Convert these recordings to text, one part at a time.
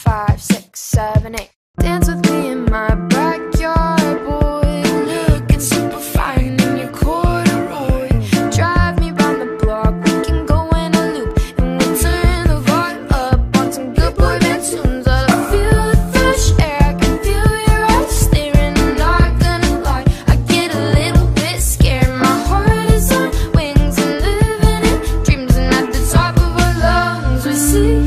5, 6, 7, 8. Dance with me in my backyard, boy. Looking super fine in your corduroy. Drive me round the block, we can go in a loop, and we'll turn the vibe up on some good boy band tunes. I feel the fresh air, I can feel your eyes staring. I'm not gonna lie, I get a little bit scared. My heart is on wings and living in dreams, and at the top of our lungs we sing.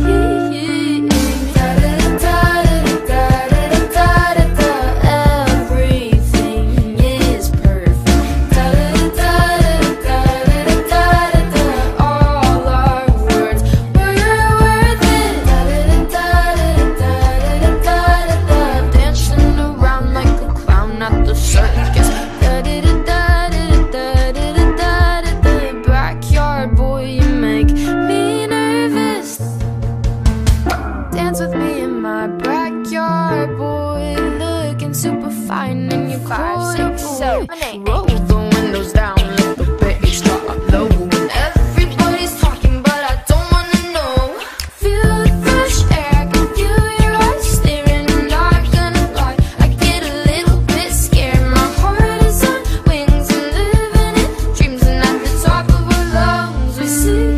With me in my backyard, boy, looking super fine in your 5, 6, 7, 8. Roll the windows down, let the bass drop low. Everybody's talking, but I don't wanna know. Feel the fresh air, I can feel your eyes staring. I'm not gonna lie, I get a little bit scared. My heart is on wings and living in dreams, and at the top of our lungs we sing.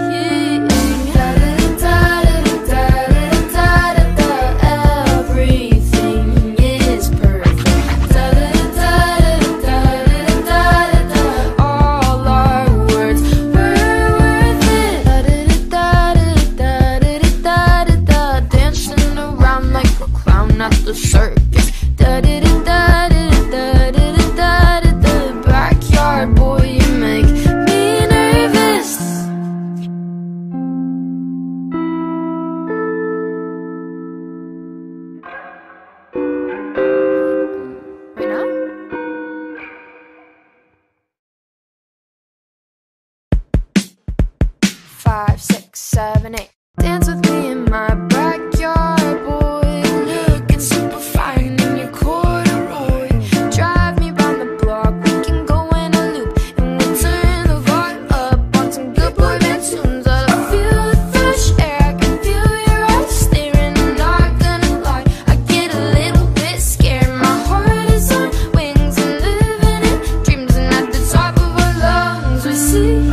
At the circus, da-da-da-da-da-da-da-da-da. Backyard boy, you make me nervous. Right now? 5, 6, 7, 8. Dance with me in my backyard, boy. Looking super fine in your corduroy. Drive me round the block, we can go in a loop, and we'll turn the vibe up on some good boy band tunes. I feel the fresh air, I can feel your eyes staring. I'm not gonna lie, I get a little bit scared. My heart is on wings and living in dreams, and at the top of our lungs we sing.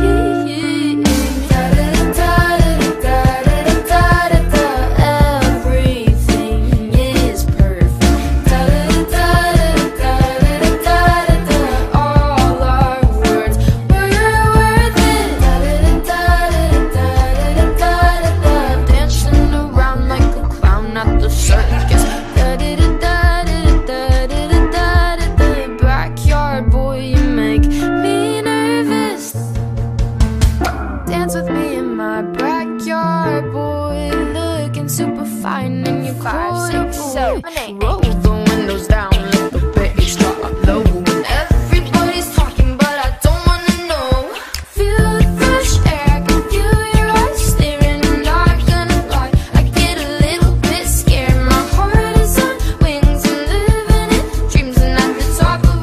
Dance with me in my backyard, boy, looking super fine in your 5, 6, 7, 8. Roll the windows down, let the bass drop low. Everybody's talking, but I don't wanna know. Feel the fresh air, I can feel your eyes staring. I'm not gonna lie, I get a little bit scared. My heart is on wings and living in dreams, and at the top of our lungs we sing. Everything, da-da-da-da-da-da-da-da. Dancing around like a clown at the circus. Da-da-da-da-da-da-da-da. Backyard boy, you make me nervous. Dance with me in my backyard, boy, looking super fine in your corduroy. Drive me round the block, we can go in a loop, and we'll turn the vibe up on some good boy band tunes. I feel the fresh air, I can feel your eyes staring. I'm not gonna lie, I get a little bit scared. My heart is on wings and living in dreams, and at the top of our lungs we sing.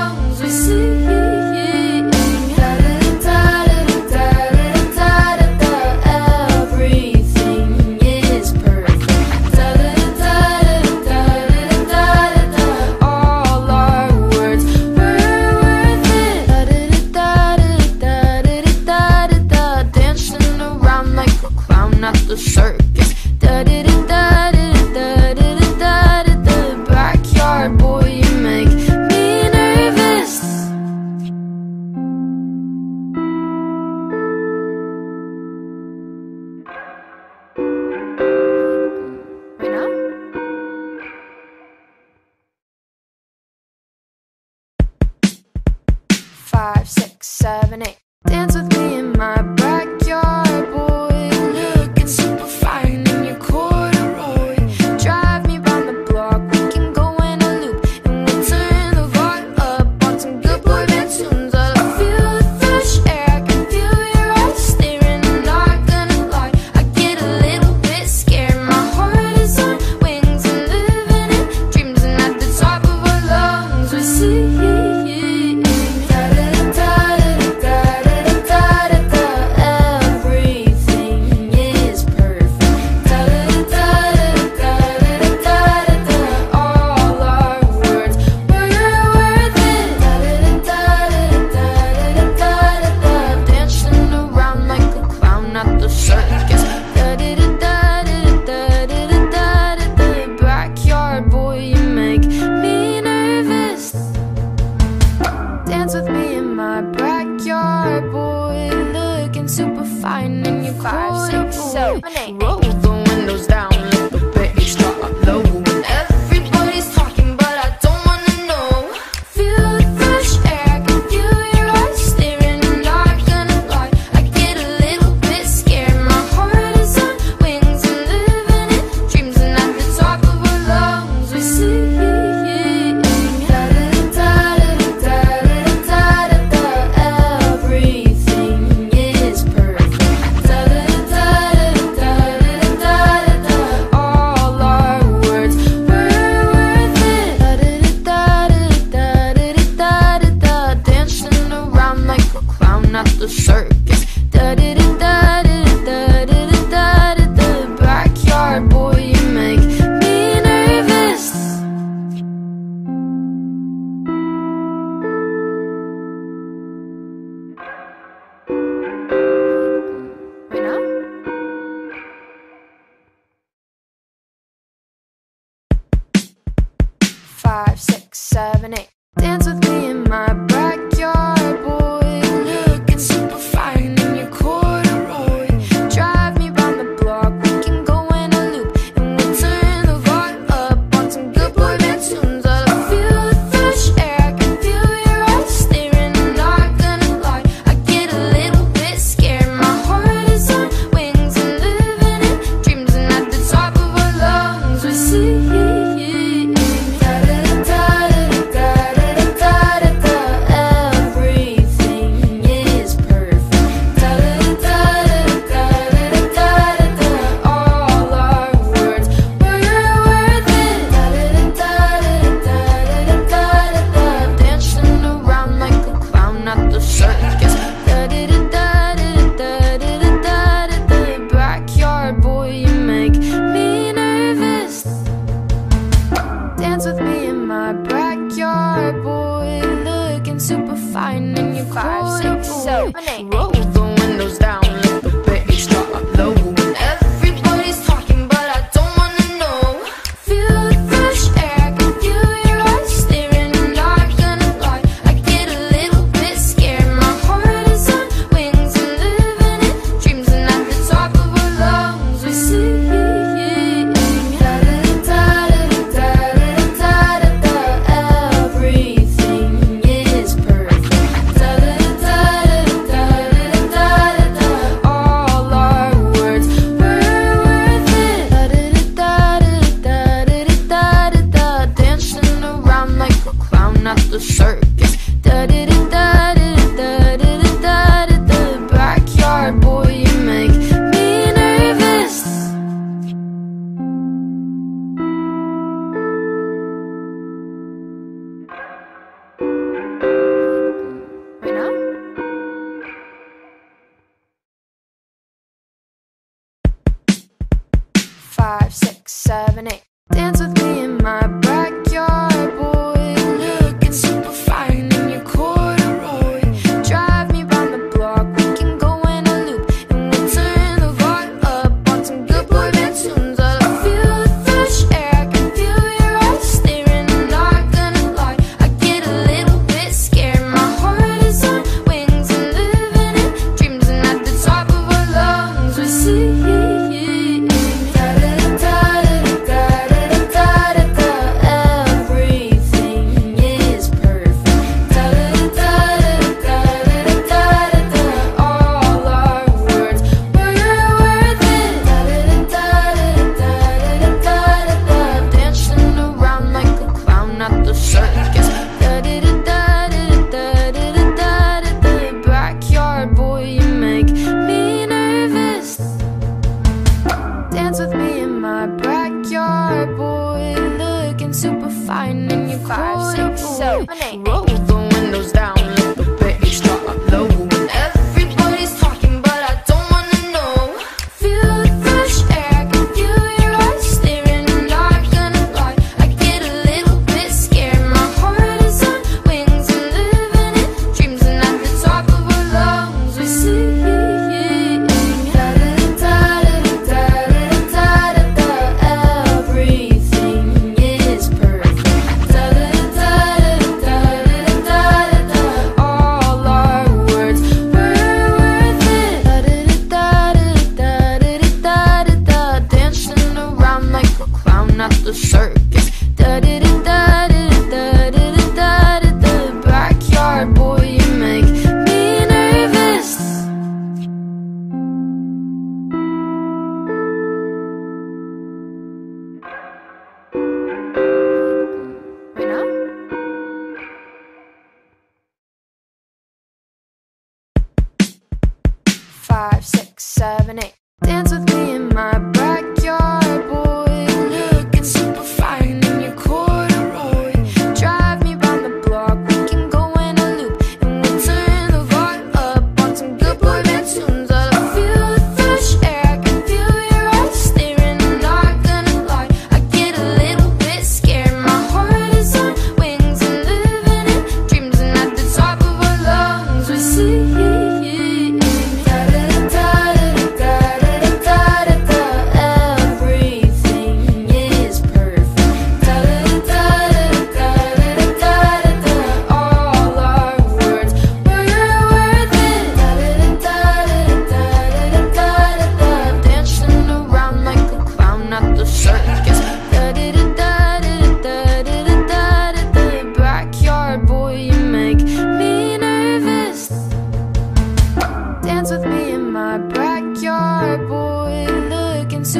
Right now? 5, 6, 7, 8. Dance with me in my backyard, boy, looking super fine in your corduroy. Drive me round the block, we can go in a loop, and we'll turn the vibe up on some good boy band tunes. I feel the fresh air, I can feel your eyes staring. I'm not gonna lie, I get a little bit scared. My heart is on wings and living in dreams, and at the top of our lungs we sing. Da-da-da-da-da-da-da. 7, 8. Roll the windows down, let the bass drop low. And everybody's talking, but I don't wanna know. Feel the fresh air, I can feel your eyes staring. And not gonna lie, I get a little bit scared. My heart is on wings and living in dreams. And at the top of our lungs we sing. At the circus, da da da da da da da da da. Backyard boy, you make me nervous. Right now? Five, 6, 7, 8. Dance with me in my backyard, boy. Super fine in your corduroy. Drive me round the block, we can go in a loop. And we'll turn the vibe up on some good boy band tunes. I feel the fresh air, I can feel your eyes staring. I'm not gonna lie, I get a little bit scared. My heart is on wings and living in dreams. And at the top of our lungs we sing. With me in my backyard, boy, looking super fine in your 5, 6, 7, 8. Roll the windows down, let the bass drop low. And everybody's talking, but I don't wanna know. Feel the fresh air, I can feel your eyes staring. I'm not gonna lie, I get a little bit scared. My heart is on wings and living in dreams. And at the top of our lungs we sing. At the circus, da da da da da da da da da da. Backyard boy, you make me nervous. Right now? Five, 6, 7, 8. Dance with me in my backyard, boy. Super fine in your corduroy. Drive me round the block, we can go in a loop. And we'll turn the vibe up on some good boy band tunes. I feel the fresh air, I can feel your eyes staring. I'm not gonna lie, I get a little bit scared. My heart is on wings and living in dreams. And at the top of our lungs we sing. Super fine in your 5, 6, 7, 8. Roll the windows down, let the bass drop low. And everybody's talking, but I don't wanna know. Feel the fresh air, I can feel your eyes staring. I'm not gonna lie, I get a little bit scared. My heart is on wings and living in dreams. And at the top of our lungs we sing. Everything is perfect.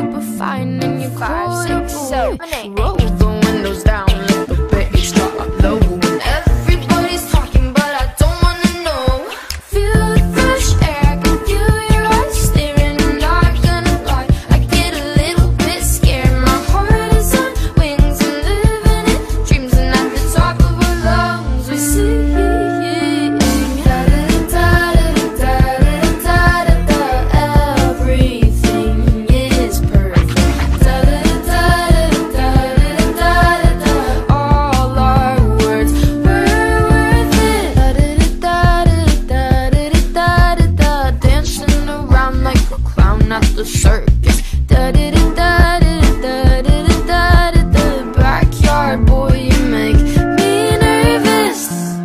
super fine and you're 5, 6, 7, 8. Roll the windows down, let the bass drop low. And everybody's talking, but I don't wanna know. Feel the fresh air, I can feel your eyes staring. I'm not gonna lie, I get a little bit scared. My heart is on wings and living in dreams, and at the top of our lungs we sing. At the circus, da da da da da da da da da. Backyard boy, you make me nervous.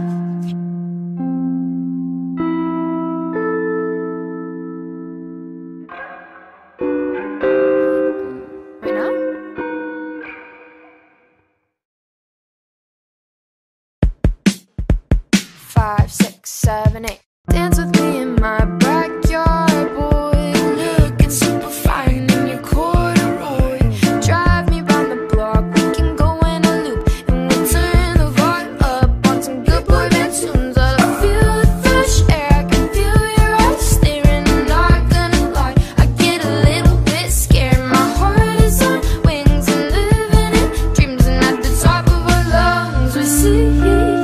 Right now? 5, 6, 7, 8. Dance with me in my backyard, boy. Looking super fine in your corduroy. Drive me round the block, we can go in a loop, and we'll turn the volume up on some good boy band tunes. I feel the fresh air, I can feel your eyes staring. I'm not gonna lie, I get a little bit scared. My heart is on wings and living in dreams, and at the top of our lungs we sing.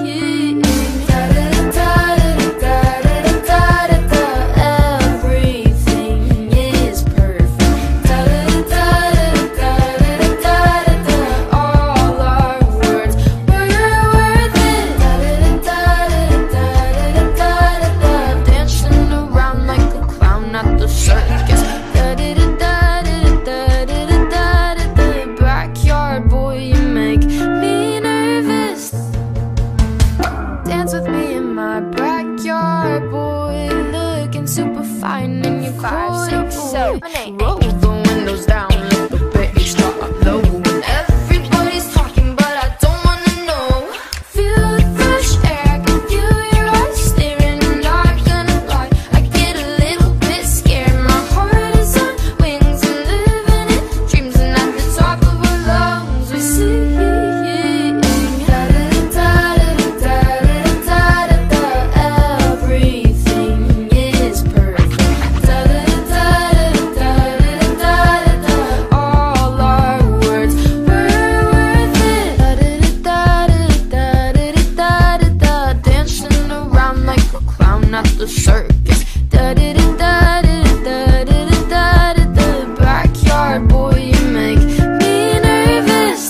Dance with me in my backyard, boy. Looking super fine in your 5, 6, 7, 8. Roll the windows down, let the bass drop low. And everybody's talking, but I don't wanna know. Feel the fresh air, I can feel your eyes staring. I'm not gonna lie, I get a little bit scared. My heart is on wings and living in dreams, and at the top of our lungs we sing. At the circus, da da da da da da da da da. Backyard boy, you make me nervous.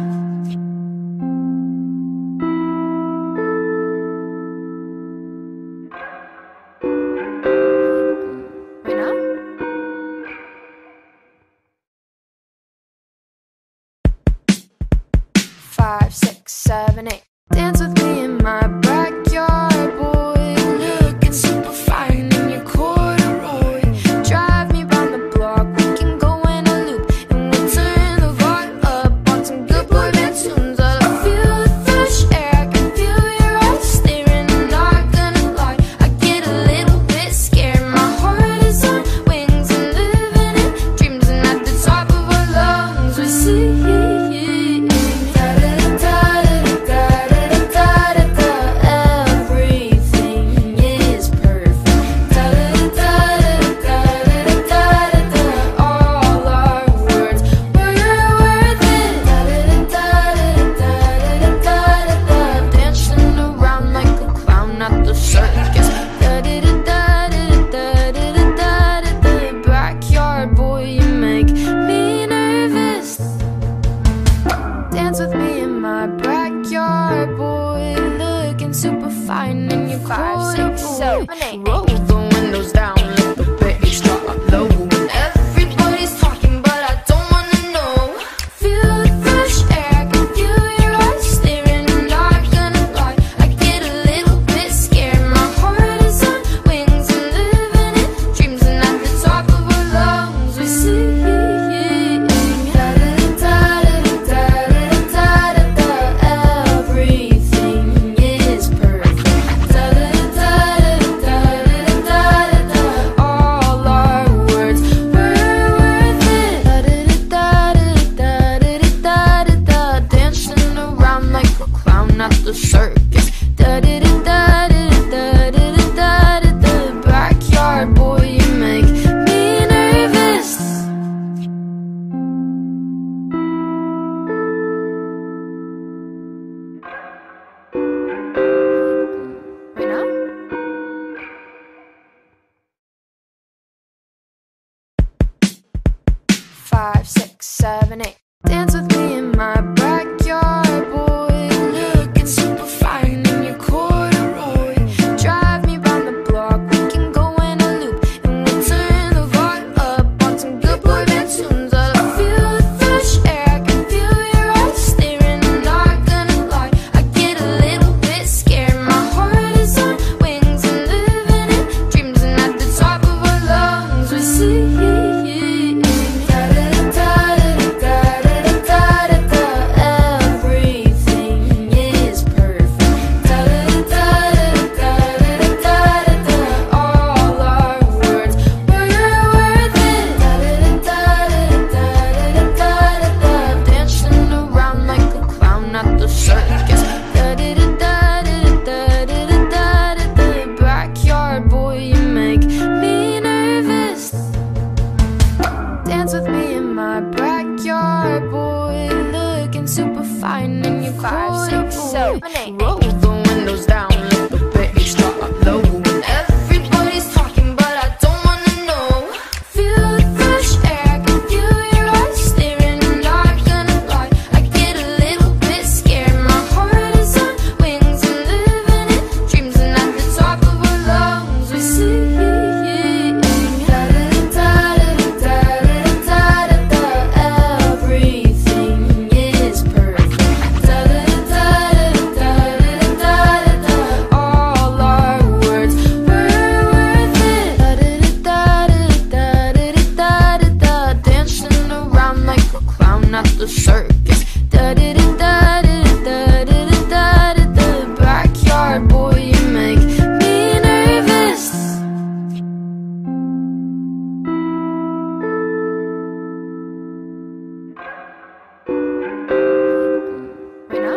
Right now? 5, 6, 7, 8. Dance with me in my backyard, boy. Looking super fine in your corduroy. Drive me round the block, we can go in a loop, and we'll turn the volume up on some good boy band tunes. I feel the fresh air, I can feel your eyes staring. I'm not gonna lie, I get a little bit scared. My heart is on wings and living in dreams, and at the top of our lungs we sing. 5, 6, 7, 8. Dance with me in my backyard, boy. Looking super fine in your corduroy. Drive me round the block, we can go in a loop, and we'll turn the vibe up on some good boy band tunes. I feel the fresh air, I can feel your eyes staring. I'm not gonna lie, I get a little bit scared. My heart is on wings and living in dreams, and at the top of our lungs we sing. Backyard boy, you make me nervous. Dance with me in my backyard, boy. Looking super fine in your 5, 6, 7, 8. roll the windows down, let the bass drop low. Everybody's talking, but I don't wanna know. Feel the fresh air, I can feel your eyes staring. I'm not gonna lie, I get a little bit scared. My heart is on wings and living in dreams, and at the top of our lungs we sing. Everything is perfect. All our words were worth it. Dancing around like a clown at the circus. Backyard boy, you make me nervous. Right now?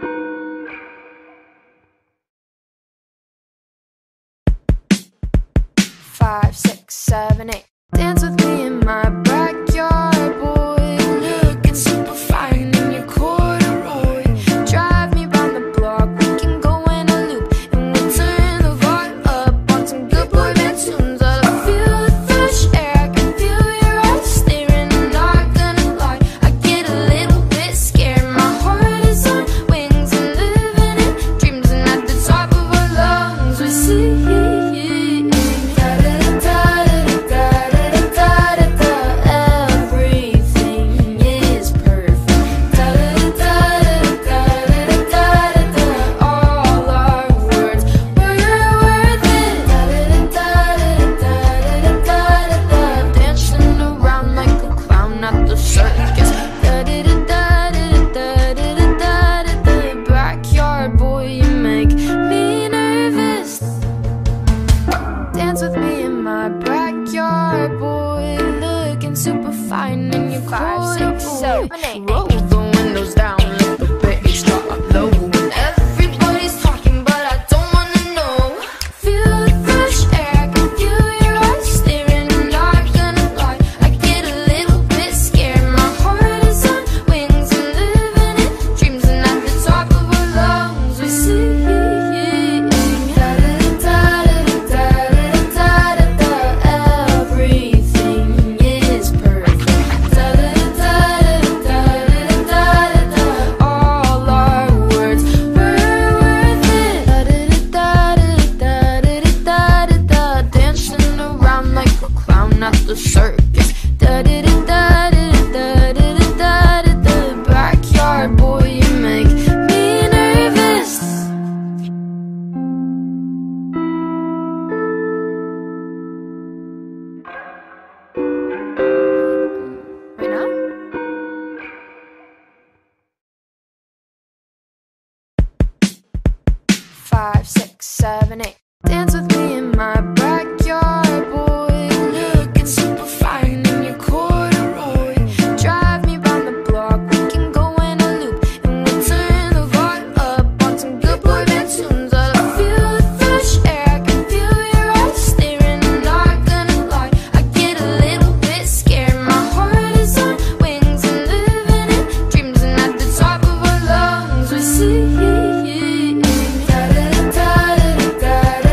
Five, 6, 7, 8. Dance with me in my backyard, boy. Looking super fine in your corduroy. Drive me round the block, we can go in a loop, and we'll turn the vibe up on some good boy band tunes. I feel the fresh air, I can feel your eyes staring. I'm not gonna lie, I get a little bit scared. My heart is on wings and living in dreams, and at the top of our lungs we sing. Everything is perfect. All our words were worth it. Dancing around like a clown at the circus. Backyard boy, you make me nervous. Dance with me in my backyard, boy. Looking super fine in your 5, 6, 7, 8. roll the windows down, let the bass drop low. Everybody's talking, but I don't wanna know. Feel the fresh air, I can feel your eyes staring. I'm not gonna lie, I get a little bit scared. My heart is on wings and living in dreams, and at the top of our lungs we sing. Everything is perfect. All our words were worth it. Dancing around like a clown at the circus. Backyard boy, you make me nervous. Right now? Five, 6, 7, 8. Dance with me in my backyard, boy. Looking super fine in your corduroy. Drive me round the block, we can go in a loop, and we'll turn the vibe up on some good boy band tunes. I feel the fresh air, I can feel your eyes staring. I'm not gonna lie, I get a little bit scared. My heart is on wings and living in dreams, and at the top of our lungs we sing.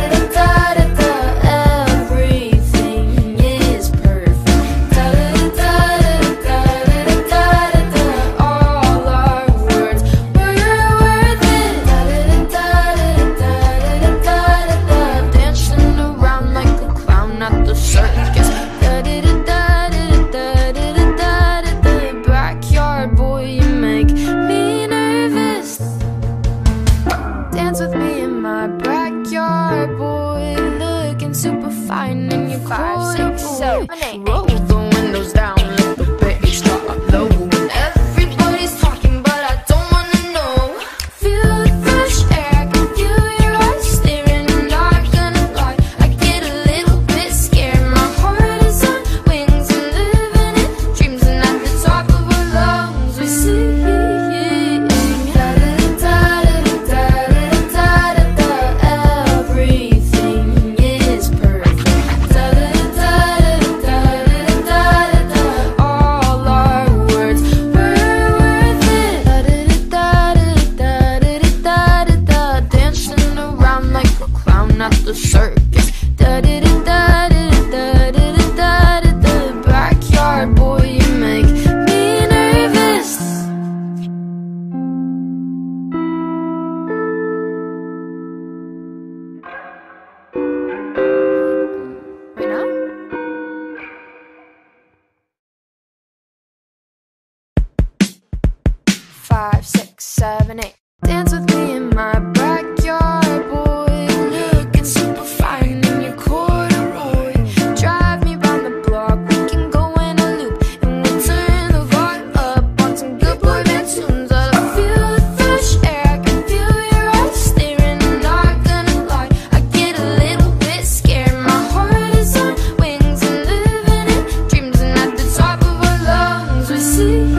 5, 6, 7, 8. Dance with me in my backyard, boy. Looking super fine in your corduroy. Drive me round the block, we can go in a loop, and we'll turn the vibe up on some good boy band tunes. I feel the fresh air, I can feel your eyes staring. I'm not gonna lie, I get a little bit scared. My heart is on wings and living in dreams, and at the top of our lungs we sing.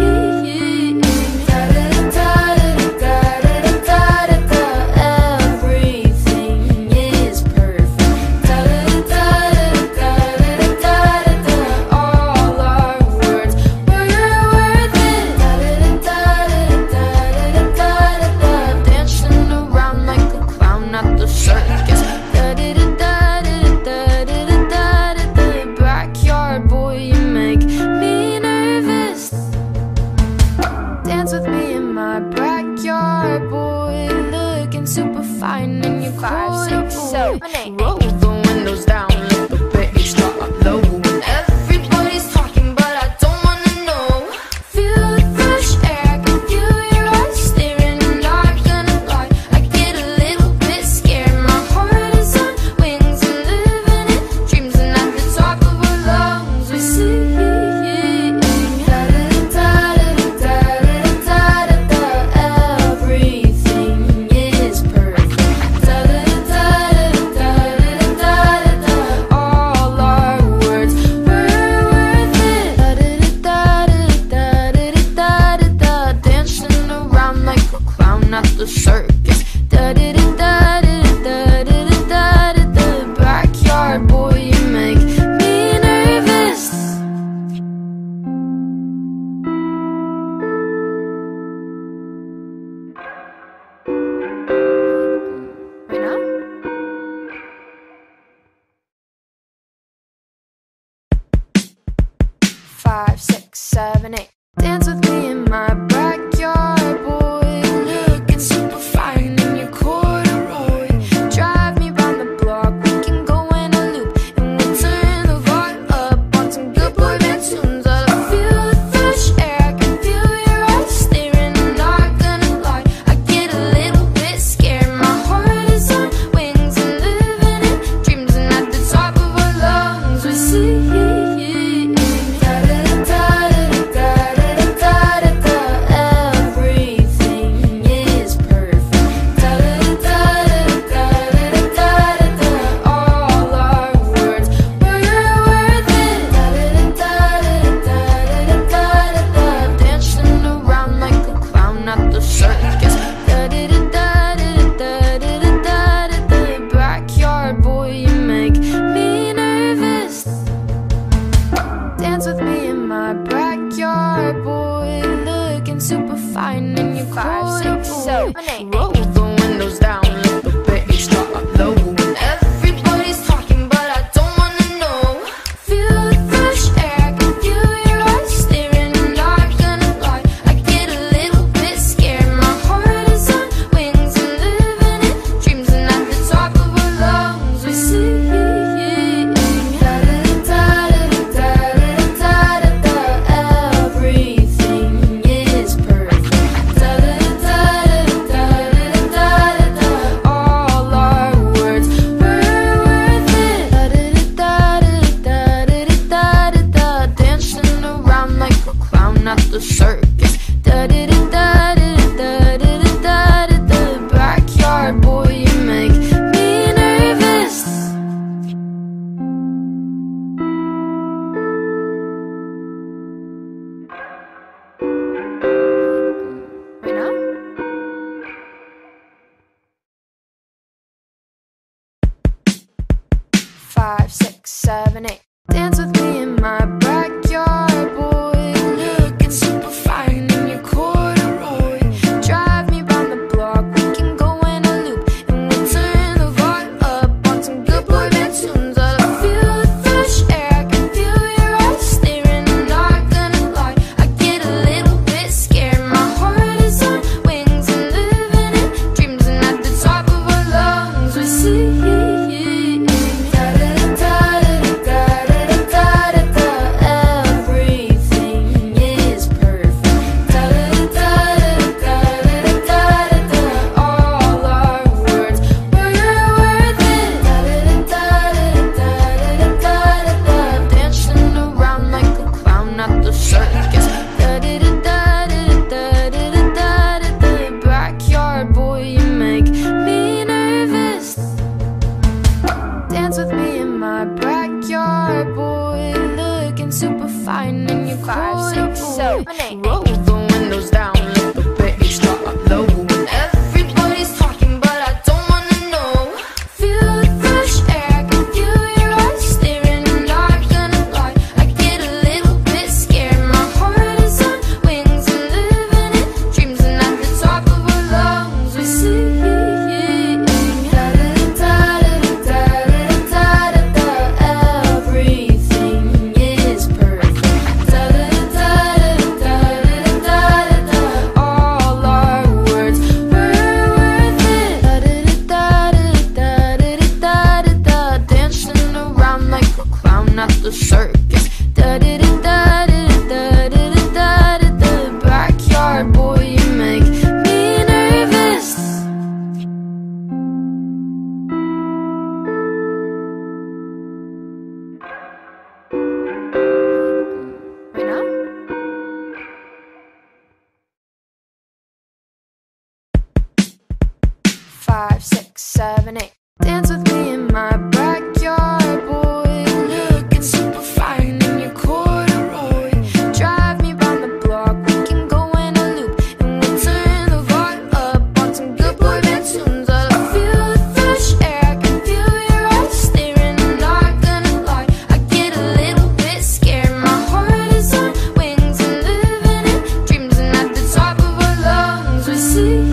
Dance with me in my backyard, boy. Looking super fine in your 5, 6, 7, 8. Roll the windows down, let the bass drop low. And everybody's talking, but I don't wanna know. Feel the fresh air, I can feel your eyes staring. I'm not gonna lie, I get a little bit scared. My heart is on wings and living in dreams, and at the top of our lungs we sing. Not the circus. Da da da da da da da da da. Backyard boy, you make me nervous. Right now? Five, 6, 7, 8. Dance with me in my backyard, boy. Super fine in your corduroy. Drive me round the block, we can go in a loop, and we'll turn the vibe up on some good boy band tunes. I feel the fresh air, I can feel your eyes staring. I'm not gonna lie, I get a little bit scared. My heart is on wings and living in dreams, and at the top of our lungs we sing. Dance with me in my backyard, boy. Looking super fine in your 5, 6, 7, 8. Roll the windows down, let the bass drop low. And everybody's talking, but I don't wanna know. Feel the fresh air, I can feel your eyes staring. I'm not gonna lie, I get a little bit scared. My heart is on wings and living in dreams, and at the top of our lungs we sing. Not the circus. Da da da da da da da da da da. Backyard boy, you make me nervous. Right now? Five, 6, 7, 8. Dance with me in my backyard, boy. Super fine in your corduroy. Drive me round the block, we can go in a loop, and we'll turn the vibe up on some good boy band tunes. I feel the fresh air, I can feel your eyes staring. I'm not gonna lie, I get a little bit scared. My heart is on wings and living in dreams, and at the top of our lungs we sing. Da da da Roll the windows down, let the bass drop low. Everybody's talking, but I don't wanna know. Feel the fresh air, I can feel your eyes staring. I'm not gonna lie, I get a little bit scared. My heart is on wings and living in dreams, and at the top of our lungs we sing. At the circus, da da da da da da da da da. Backyard boy, you make me nervous. Right now? 5, 6, 7, 8. Dance with me in my backyard, boy. Looking super fine in your corduroy. Drive me round the block, we can go in a loop, and we'll turn the vibe up on some good boy band tunes. I feel the fresh air, I can feel your eyes staring. I'm not gonna lie, I get a little bit scared. My heart is on wings and living in dreams, and at the top of our lungs we sing.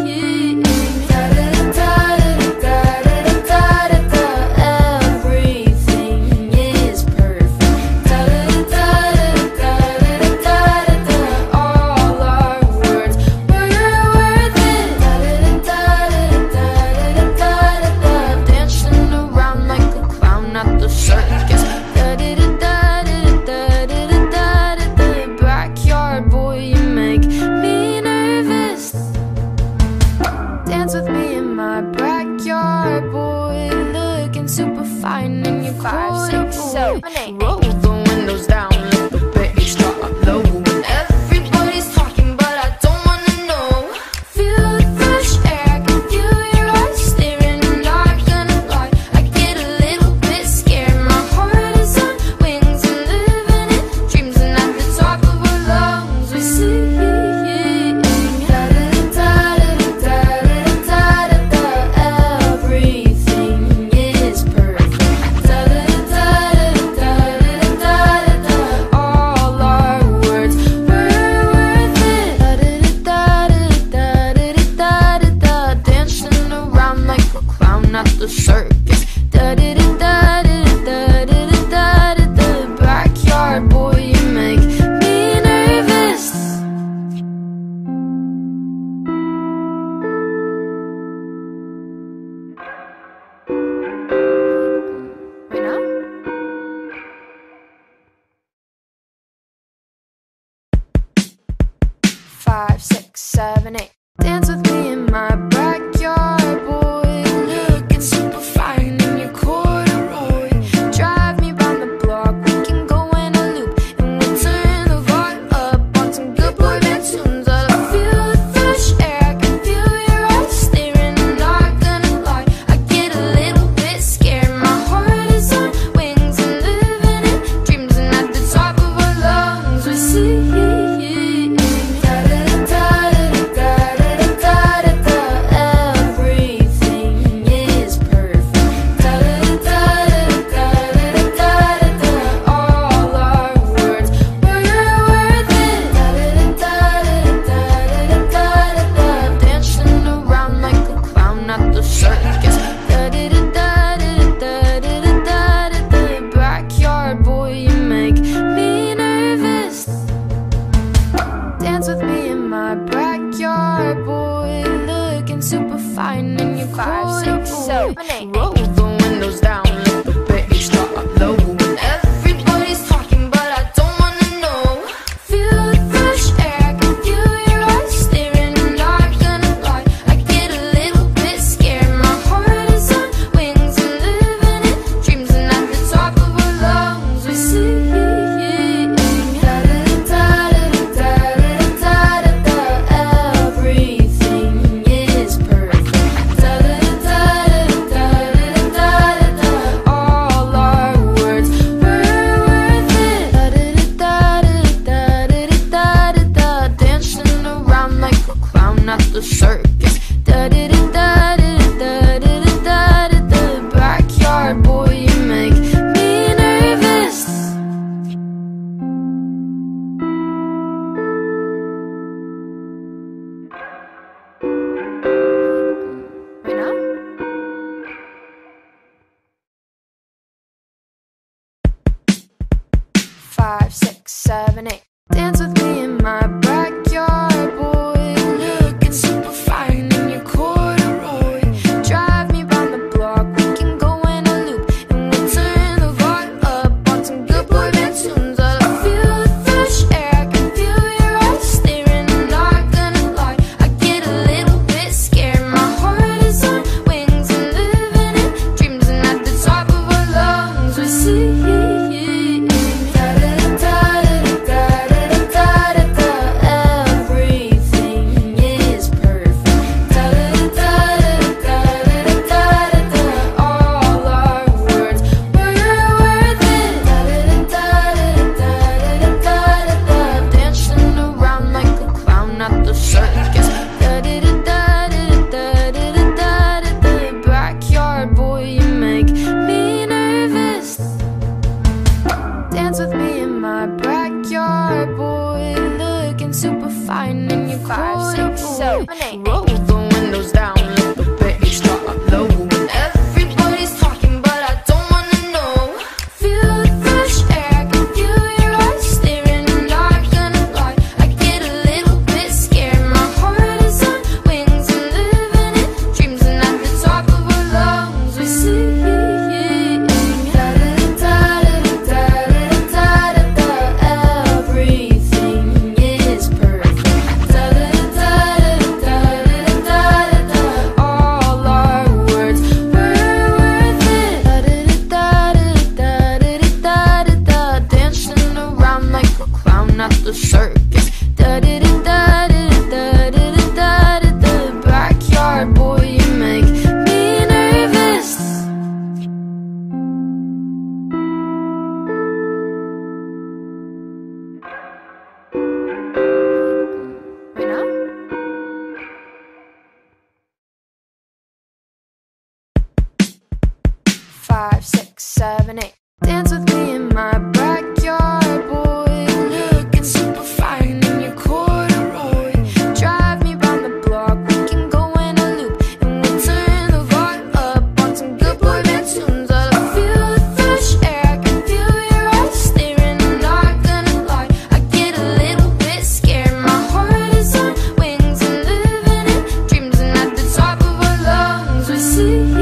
Backyard boy, you make me nervous. Dance with me in my backyard, boy. Looking super fine in your 5, 6, 7, 8. Roll the windows down, let the bass drop low. Everybody's talking, but I don't wanna know. Feel the fresh air, I can feel your eyes staring. I'm not gonna lie, I get a little bit scared. My heart is on wings and living in dreams, and at the top of our lungs we sing. At the circus, da da da da da da da da da. Backyard boy, you make me nervous. Right now? 5, 6, 7, 8. Dance with me in my backyard, boy. Looking super fine in your corduroy. Drive me round the block, we can go in a loop, and we'll turn the vibe up on some good boy band tunes. I feel the fresh air, I can feel your eyes staring. I'm not gonna lie, I get a little bit scared. My heart is on wings and living in dreams, and at the top of our lungs we sing. Backyard boy, you make me nervous. Dance with me in my backyard, boy. Looking super fine in your 5, 6, 7, 8. Roll the windows down, let the bass drop low. Everybody's talking, but I don't wanna know. Feel the fresh air, I can feel your eyes staring. I'm not gonna lie, I get a little bit scared. My heart is on wings and living in dreams, and at the top of our lungs we sing. Everything is perfect. 7, 8. Dance with me in my backyard, boy. Looking super fine in your corduroy. Drive me round the block, we can go in a loop, and we'll turn the vibe up on some good boy band tunes. I feel the fresh air, I can feel your eyes staring. I'm not gonna lie, I get a little bit scared. My heart is on wings and living in dreams, and at the top of our lungs we sing. Dance with me in my backyard, boy. Looking super fine in your 5, 6, 7, 8. Roll the windows down, let the bass drop low. And everybody's talking, but I don't wanna know. Feel the fresh air, I can feel your eyes staring. I'm not gonna lie, I get a little bit scared. My heart is on wings and living in dreams, and at the top of our lungs we sing. Not the circus. Da da da da da da da da da da. Backyard boy, you make me nervous. Right now? Five, 6, 7, 8. Dance with me in my backyard, boy. Looking super fine in your corduroy. Drive me round the block, we can go in a loop, and we'll turn the vibe up on some good boy band tunes. I feel the fresh air, I can feel your eyes staring. I'm not gonna lie, I get a little bit scared. My heart is on wings and living in dreams, and at the top of our lungs we sing.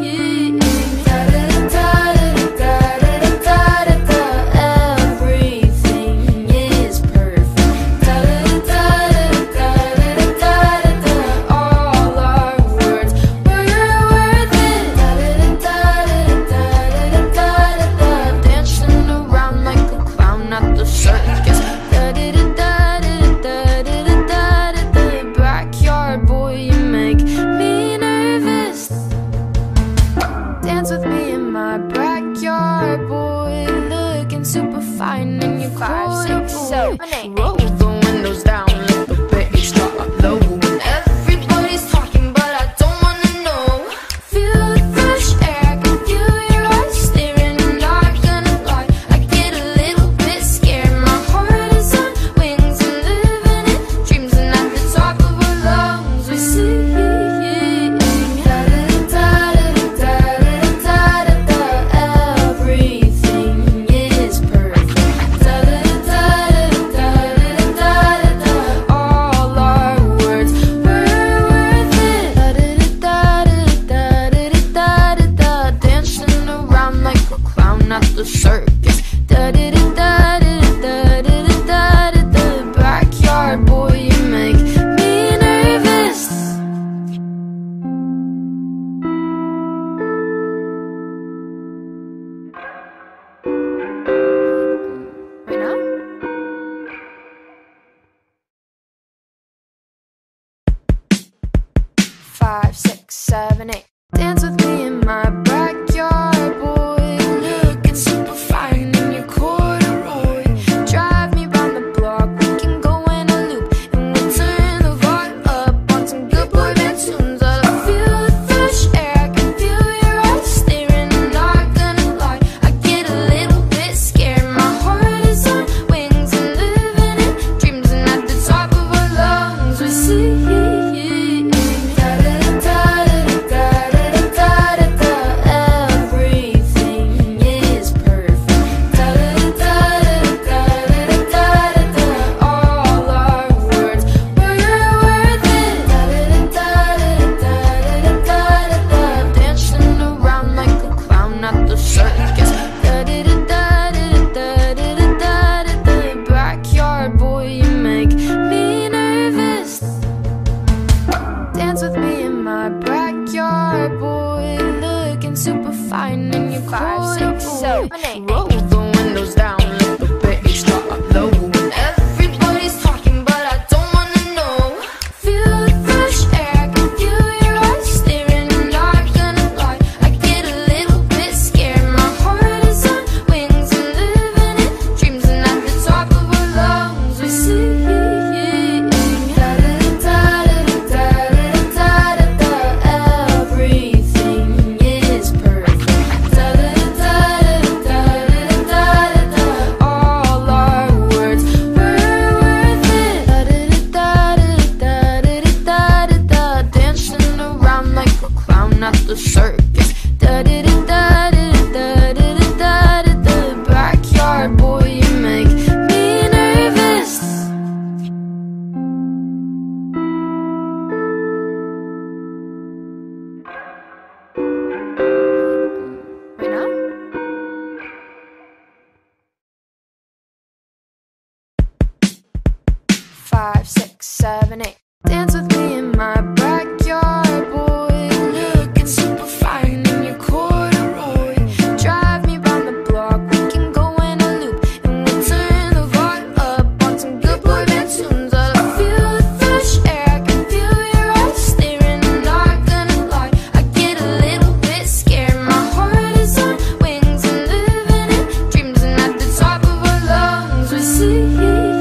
Backyard boy, you make me nervous. Dance with me in my backyard, boy. Looking super fine in your 5, 6, 7, 8. Roll the windows down, let the bass drop low. And everybody's talking, but I don't wanna know. Feel the fresh air, I can feel your eyes staring. I'm not gonna lie, I get a little bit scared. My heart is on wings and living in dreams, and at the top of our lungs we sing. Everything is perfect. All our words were worth it. Dancing around like a clown at the circus. Backyard boy, you make me nervous. Right now? Five, 6, 7, 8. Dance with me in my backyard, boy. Looking super fine in your corduroy. Drive me round the block, we can go in a loop, and we'll turn the vibe up on some good boy band tunes. I feel the fresh air, I can feel your eyes staring. I'm not gonna lie, I get a little bit scared. My heart is on wings and living in dreams, and at the top of our lungs we sing. 5, 6, 7, 8. Dance with me in my backyard, boy. Looking super fine in your corduroy. Drive me round the block, we can go in a loop, and we'll turn the vibe up on some good boy band tunes. I feel the fresh air, I can feel your eyes staring. I'm not gonna lie, I get a little bit scared. My heart is on wings and living in dreams, and at the top of our lungs we sing.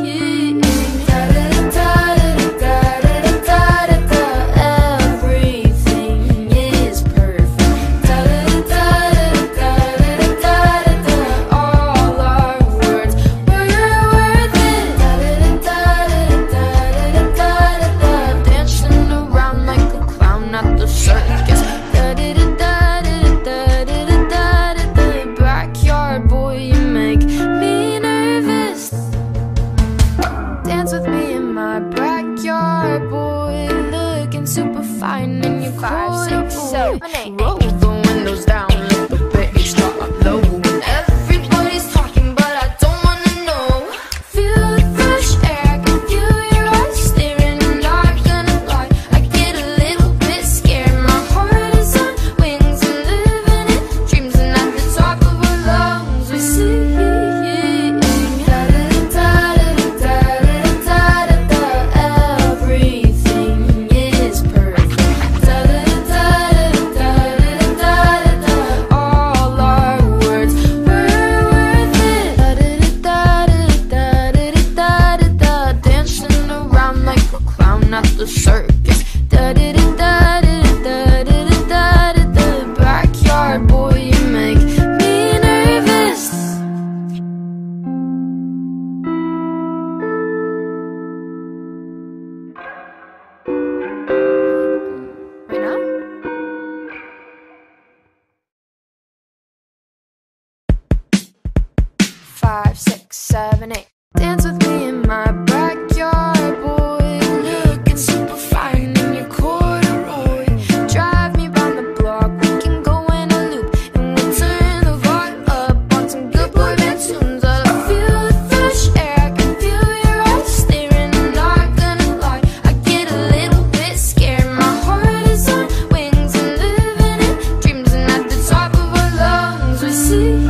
Backyard boy, you make me nervous. Dance with me in my backyard, boy. Looking super fine in your 5, 6, 7, 8. Roll the windows down, let the bass drop low. Everybody's talking, but I don't wanna know. Feel the fresh air, I can feel your eyes staring. I'm not gonna lie, I get a little bit scared. My heart is on wings and living in dreams, and at the top of our lungs we sing. At the circus, da-da-da-da-da-da-da-da-da-da. Backyard boy, you make me nervous. Right now? Five, 6, 7, 8. Dance with me in my backyard, boy. Looking super fine in your corduroy. Drive me round the block, we can go in a loop, and we'll turn the vibe up on some good boy band tunes. I feel the fresh air, I can feel your eyes staring. I'm not gonna lie, I get a little bit scared. My heart is on wings and living in dreams, and at the top of our lungs we sing.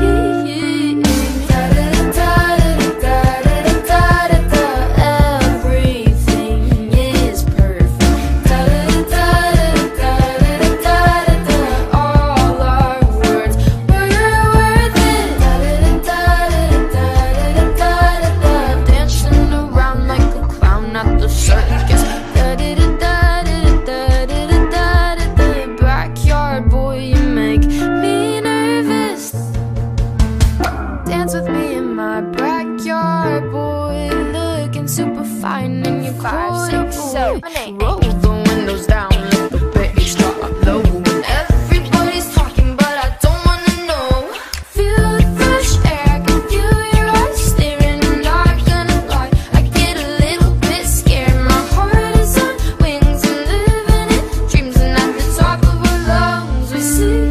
Backyard boy, you make me nervous. Dance with me in my backyard, boy. Looking super fine in your 5, 6, 7, 8. Roll the windows down, let the bass drop low. Everybody's talking, but I don't wanna know. Feel the fresh air, I can feel your eyes staring. I'm not gonna lie, I get a little bit scared. My heart is on wings and living in dreams, and at the top of our lungs we sing.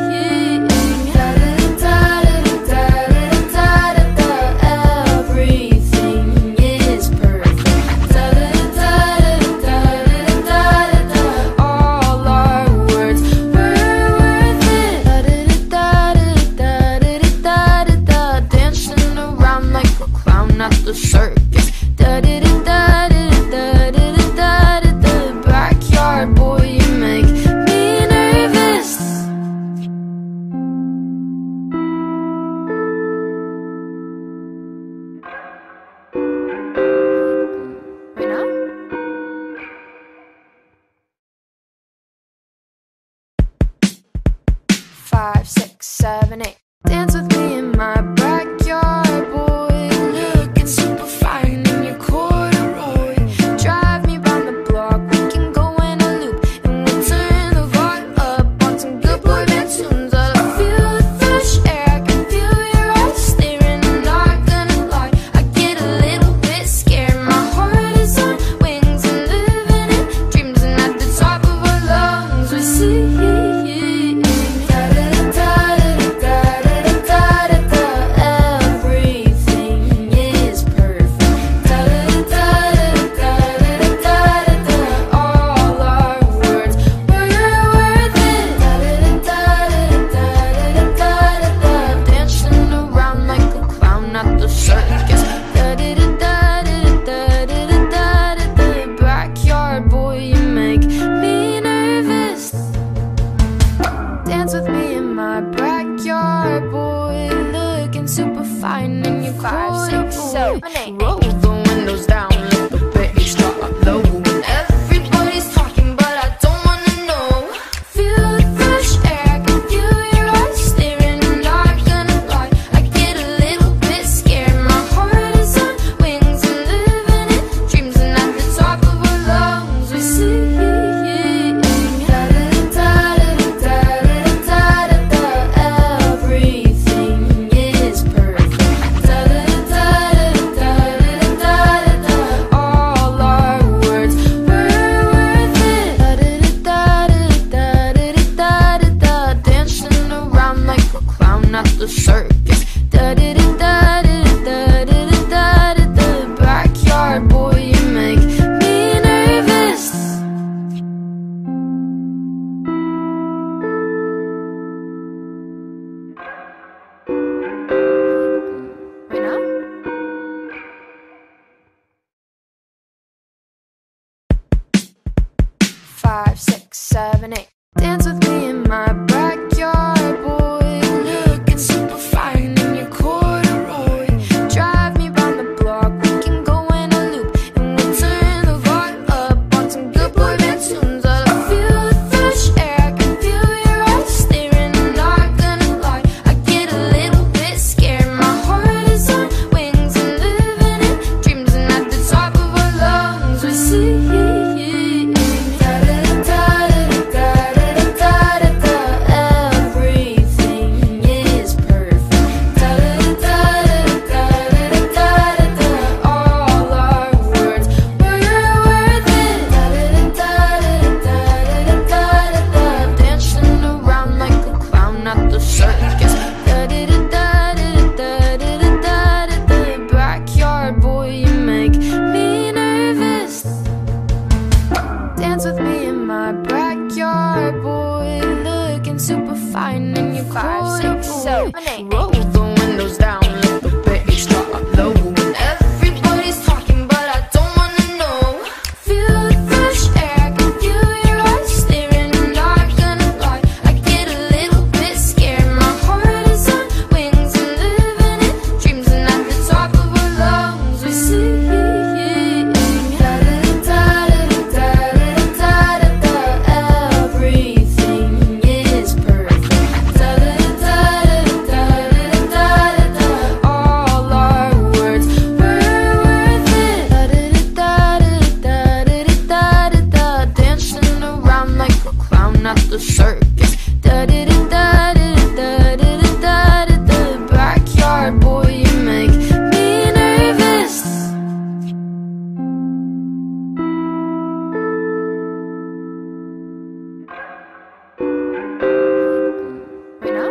At the circus, da-da-da-da-da-da-da-da-da. Backyard boy, you make me nervous. Right now? 5, 6, 7, 8. Dance with me in my backyard, boy. Looking super fine in your corduroy. Drive me round the block, we can go in a loop, and we'll turn the vibe up on some good boy band tunes. I feel the fresh air, I can feel your eyes staring. I'm not gonna lie, I get a little bit scared. My heart is on wings and living in dreams, and at the top of our lungs we sing. Da-da-da-da-da-da-da-da. 5, 6, 7, 8. Dance with me in my backyard, boy. Looking super fine in your corduroy. Drive me round the block, we can go in a loop, and we'll turn the vibe up on some good boy band tunes. I feel the fresh air, I can feel your eyes staring. I'm not gonna lie, I get a little bit scared. My heart is on wings and living in dreams, and at the top of our lungs we sing. Dance with me in my backyard, boy. Looking super fine in your 5, 6, 7, 8. Roll the windows down, let the bass drop low. Everybody's talking, but I don't wanna know. Feel the fresh air, I can feel your eyes staring. I'm not gonna lie, I get a little bit scared. My heart is on wings and living in dreams, and at the top of our lungs we sing. At the circus, da da da da da da da da da da. Backyard boy, you make me nervous. Right now?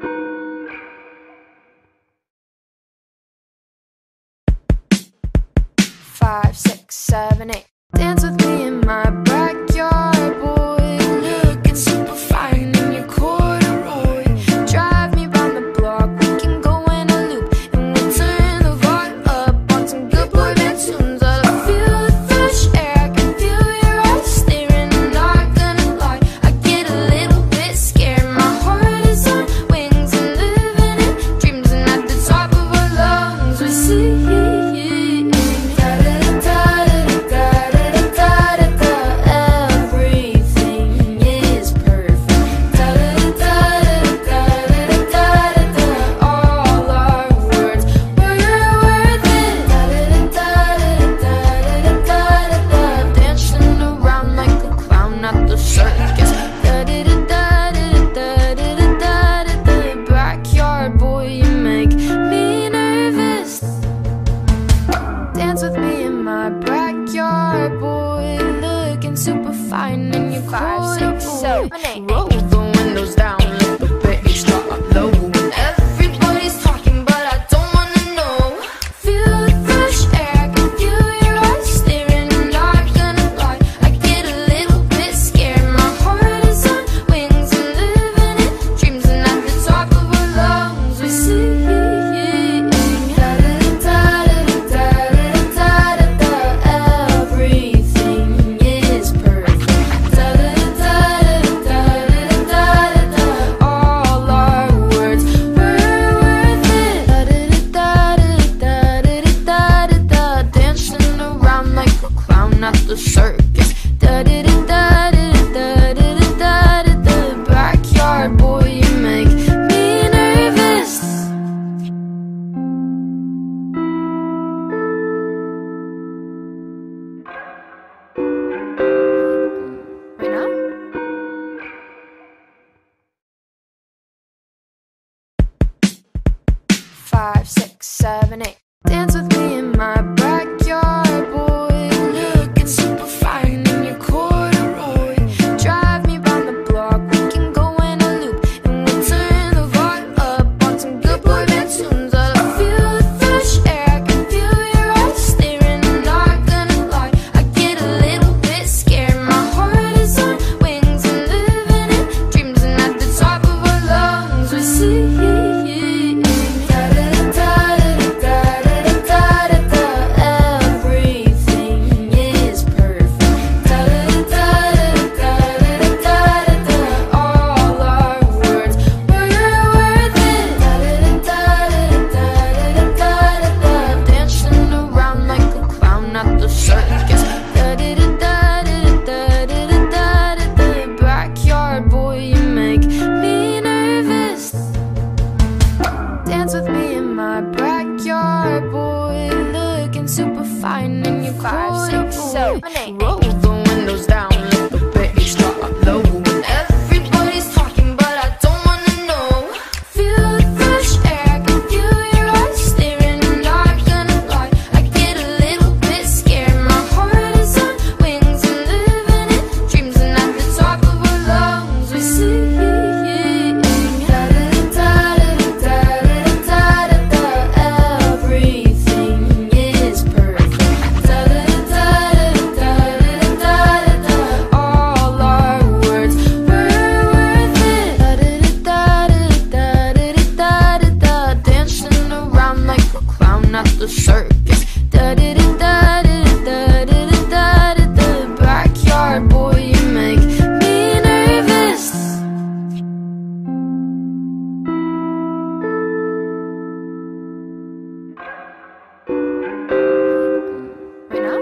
Five, 6, 7, 8. Dance with me in my backyard, boy. Super fine in your corduroy. Drive me round the block, we can go in a loop, and we'll turn the vibe up on some good boy band tunes. I feel the fresh air, I can feel your eyes staring. I'm not gonna lie, I get a little bit scared. My heart is on wings and living in dreams, and at the top of our lungs we sing. Everything is perfect. Da da da da da da da da. Dancing around like a clown at the circus. Da da da da da da da da. Backyard boy, you make me nervous. Dance with me in my backyard, boy. Looking super fine in your corduroy. Drive me round the block, we can go in a loop, and we'll turn the vibe up on some good boy band tunes. I feel the fresh air, I can feel your eyes staring. I'm not gonna lie, I get a little bit scared. My heart is on wings and living in dreams, and at the top of our lungs we sing. Dance with me in my backyard, boy. Looking super fine in your 5, 6, 7, 8. Roll the windows down, let the bass drop low. Everybody's talking, but I don't wanna know. Feel the fresh air, I can feel your eyes staring. I'm not gonna lie, I get a little bit scared. My heart is on wings and living in dreams, and at the top of our lungs we sing. Everything is perfect. Da da da da da da da da da. Dancing around like a clown at the circus. Da da da da da da da da da. Backyard boy, you make me nervous. Dance with me in my backyard, boy. Looking super fine in your corduroy. Drive me round the block, we can go in a loop, and we'll turn the vibe up on some good boy band tunes. I feel the fresh air, I can feel your eyes staring. I'm not gonna lie, I get a little bit scared. My heart is on wings and living in dreams, and at the top of our lungs we sing. Roll the windows down, let the bass drop low. Everybody's talking, but I don't wanna know. Feel the fresh air, I can feel your eyes staring. I'm not gonna lie, I get a little bit scared. My heart is on wings and living in dreams, and at the top of our lungs we sing. At the circus, da da da da da da da da da. Backyard boy, you make me nervous. Right now?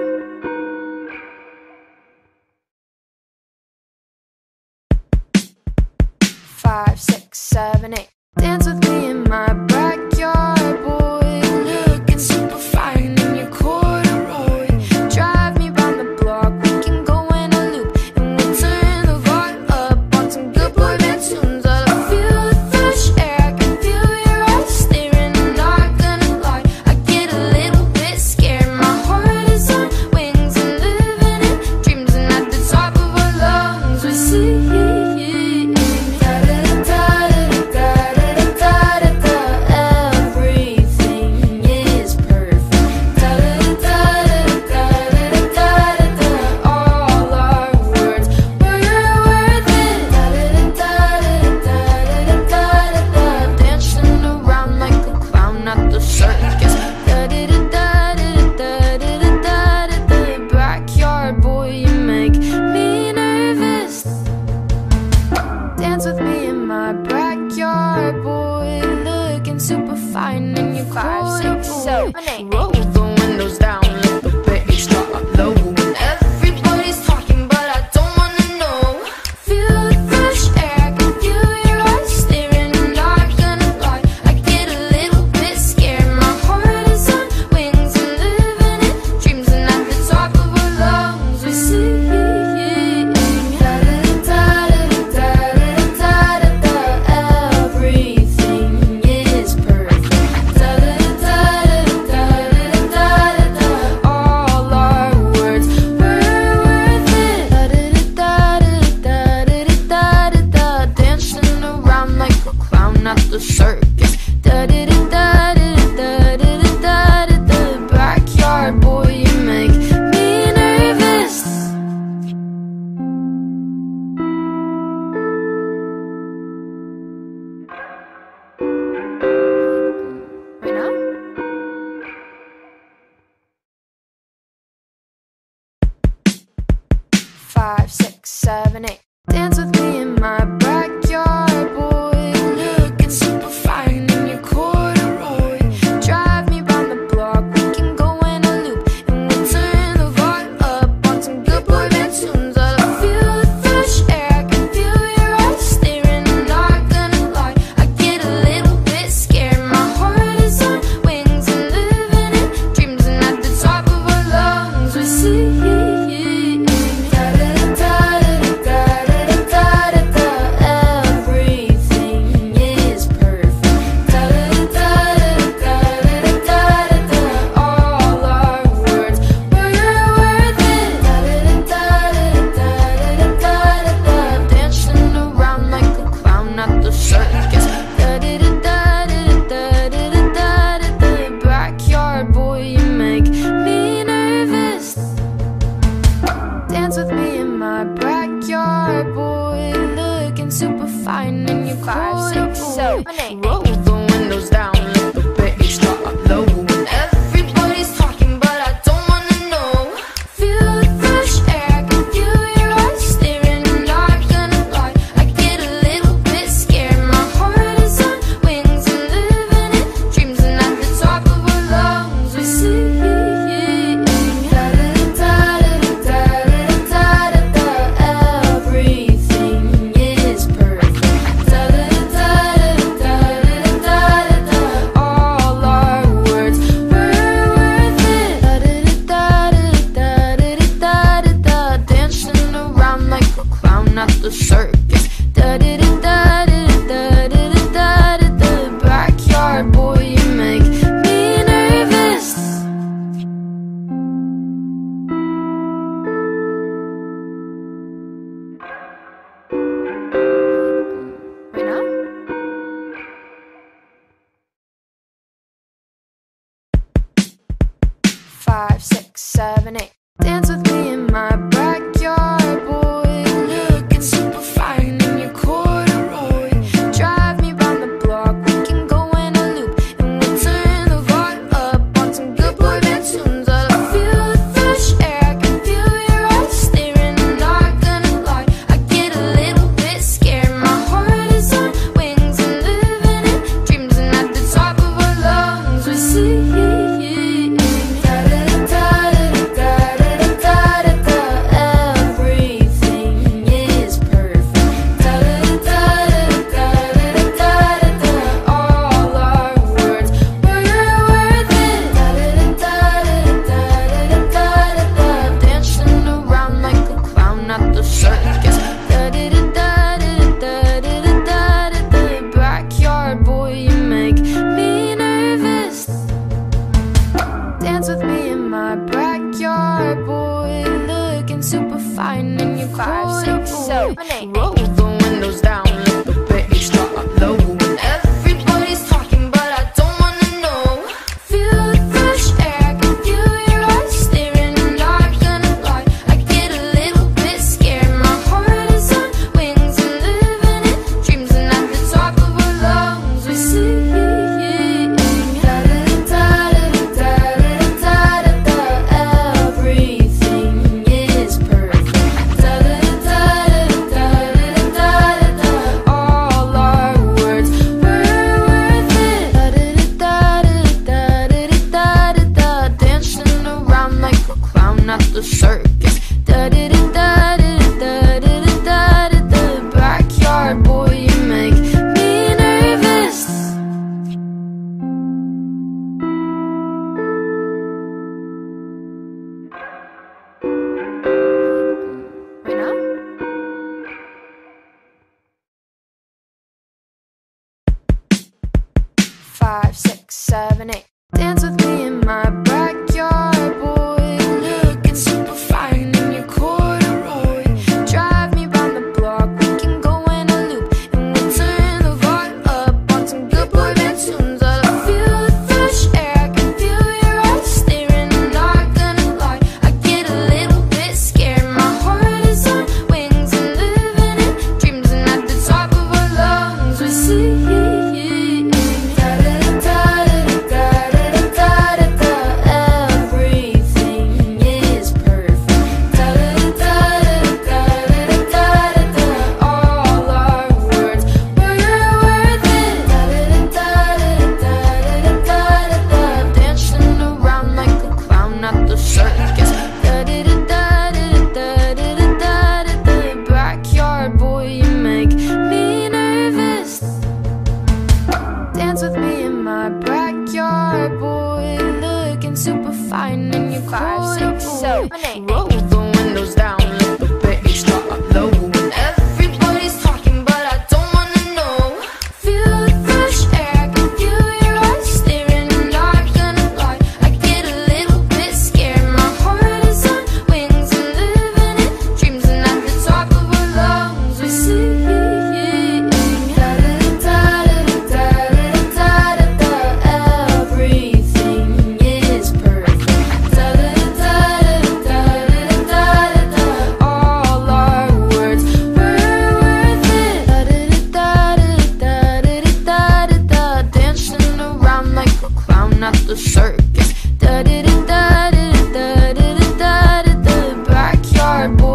5, 6, 7, 8. Dance with me in my backyard, boy. Looking super fine in your corduroy. Drive me round the block, we can go in a loop, and we'll turn the vibe up on some good boy band tunes. I feel the fresh air, I can feel your eyes staring. I'm not gonna lie, I get a little bit scared. My heart is on wings and living in dreams, and at the top of our lungs we sing. Dance with me in my backyard, boy. Looking super fine in your 5, 6, 7, 8. Roll the windows down, let the bass drop low. Everybody's talking, but I don't wanna know. Feel the fresh air, I can feel your eyes staring. I'm not gonna lie, I get a little bit scared. My heart is on wings and living in dreams, and at the top of our lungs we sing. At the circus, da da da da da da da da da. Backyard boy, you make me nervous. Right now? 5, 6, 7, 8. Dance with me in my backyard, boy. Looking super fine in your corduroy. Drive me round the block, we can go in a loop, and we'll turn the vibe up on some good boy band tunes. I feel the fresh air, I can feel your eyes staring. I'm not gonna lie, I get a little bit scared. My heart is on wings and living in dreams, and at the top of our lungs we sing. Dance with me in my backyard, boy. Looking super fine in your 5, 6, 7, 8. Roll the windows down, let the bass drop low. Everybody's talking, but I don't wanna know. Feel the fresh air, I can feel your eyes staring. I'm not gonna lie, I get a little bit scared. My heart is on wings and living in dreams, and at the top of our lungs we sing. Everything is perfect. 7, 8. Dance with me in my backyard, boy. Looking super fine in your corduroy. Drive me round the block, we can go in a loop, and we'll turn the vibe up on some good boy band tunes. I feel the fresh air, I can feel your eyes staring. I'm not gonna lie, I get a little bit scared. My heart is on wings and living in dreams, and at the top of our lungs we sing. Dance with me in my backyard, boy. Looking super fine in your 5, 6, 7, 8. Roll the windows down, let the bass drop low. And everybody's talking, but I don't wanna know. Feel the fresh air, I can feel your eyes staring. I'm not gonna lie, I get a little bit scared. My heart is on wings and living in dreams, and at the top of our lungs we sing. Not the circus. Da da da da da da da da da da. Backyard boy, you make me nervous. Right now? Five, 6, 7, 8. Dance with me in my backyard, boy. Looking super fine in your corduroy. Drive me round the block, we can go in a loop, and we'll turn the vibe up on some good boy band tunes. I feel the fresh air, I can feel your eyes staring. I'm not gonna lie, I get a little bit scared. My heart is on wings and living in dreams, and at the top of our lungs we sing. Backyard boy, you make me nervous. Dance with me in my backyard, boy. Looking super fine in your 5, 6, 7, 8. Roll the windows down, let the bass drop low. And everybody's talking, but I don't wanna know. Feel the fresh air, I can feel your eyes staring. I'm not gonna lie, I get a little bit scared. My heart is on wings and living in dreams, and at the top of our lungs we sing. Everything is perfect. All our words were worth it. Dancing around like a clown at the circus. Backyard boy.